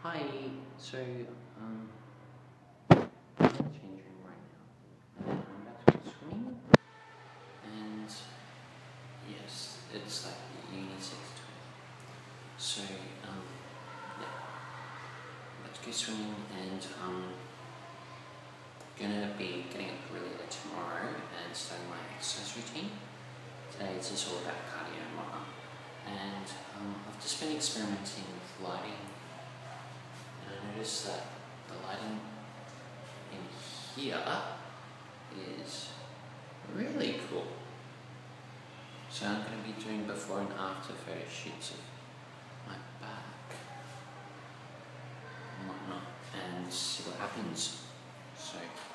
Hi, so I'm in the change room right now, and then I'm about to go swimming, and yes, it's like the unisex toilet. So yeah, I'm about to go swimming, and gonna be getting up really early tomorrow and starting my exercise routine. Today it's just all about cardio and whatnot, and I've just been experimenting with lighting, and I noticed that the lighting in here is really cool. So I'm going to be doing before and after photo shoots of my back and whatnot and see what happens. So